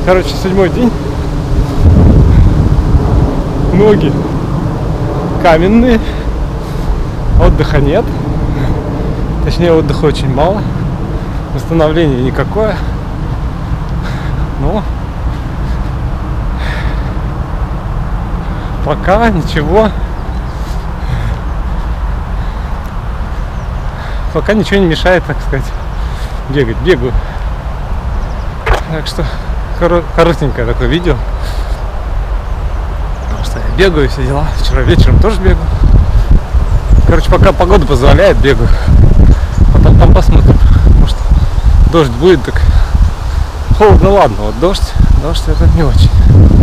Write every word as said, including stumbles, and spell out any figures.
Короче, седьмой день. Ноги каменные. Отдыха нет. Точнее, отдыха очень мало. Восстановления никакое. Но пока ничего. Пока ничего не мешает, так сказать, бегать. Бегаю. Так что коро- коротенькое такое видео. Потому что я бегаю, все дела. Вчера вечером тоже бегаю. Короче, пока погода позволяет, бегаю. Потом там посмотрим. Может, дождь будет, так холодно, ладно. Вот дождь, дождь это не очень.